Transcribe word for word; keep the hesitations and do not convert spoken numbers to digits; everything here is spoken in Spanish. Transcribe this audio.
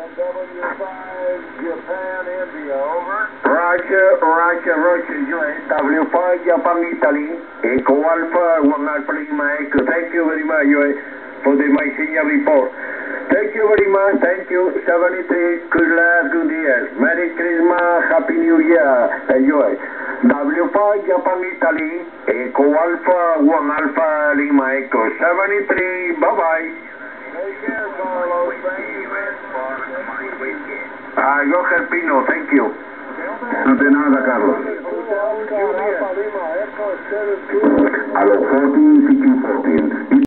W five, Japan, India, over. Roger, Roger, Roger, U S, W five, Japan, Italy, Echo Alpha, one Alpha Lima Echo. Thank you very much, U S, for the my senior report. Thank you very much, thank you, seventy-three, good luck, good years. Merry Christmas, Happy New Year, U S. W five, Japan, Italy, Echo Alpha, one Alpha Lima Echo. seventy-three, bye-bye. Take care, Carlos. Thank you. Ah, yo, Pino, thank you. No de nada, Carlos. Alpha Lima Echo seven two. A los fourteen, sixteen, fourteen.